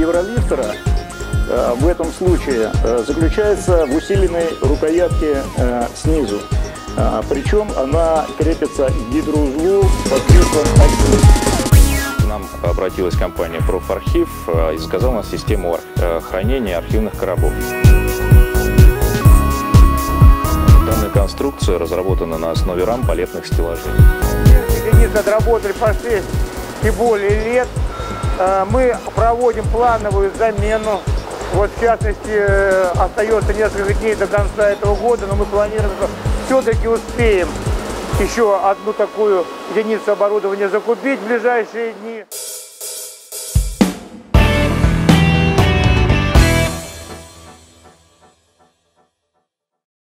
евролифтера в этом случае заключается в усиленной рукоятке снизу. Причем она крепится к гидроузлу посредством альфы. К нам обратилась компания «Профархив» и заказала у нас систему хранения архивных коробов. Данная конструкция разработана на основе рам палетных стеллажей. Единицы отработали по 6 и более лет. Мы проводим плановую замену. Вот, в частности, остается несколько дней до конца этого года, но мы планируем, что все-таки успеем еще одну такую единицу оборудования закупить в ближайшие дни.